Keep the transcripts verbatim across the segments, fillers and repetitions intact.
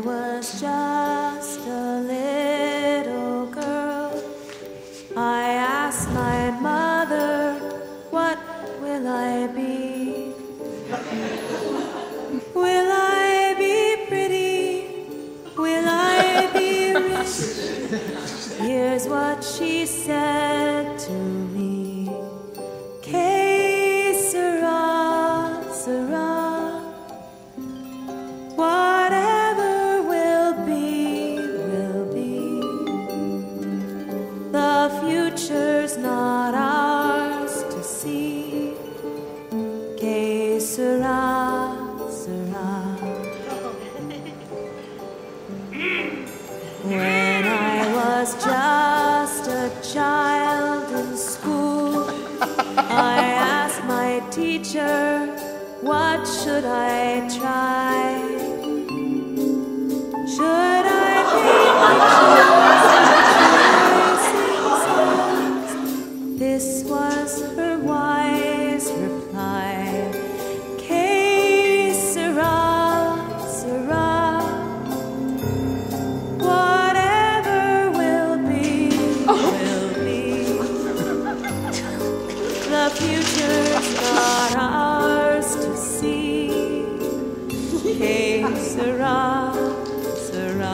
was just a little girl, I asked my mother, what will I be? Will I be pretty? Will I be rich? Here's what she said to me. Que sera, sera. Whatever will be, will be. The future's not ours to see. Que sera, sera. When I was just a child in school, I asked my teacher, what should I try? Should I paint pictures? This was her wise reply. Que sera, sera. Whatever will be, will be. The future's not ours to see. Que sera, sera.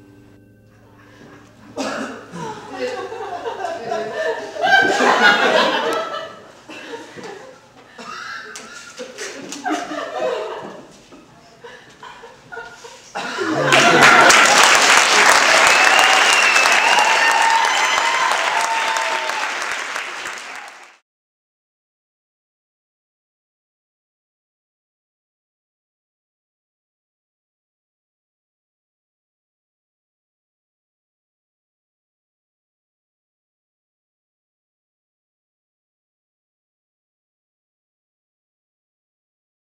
Ha ha ha!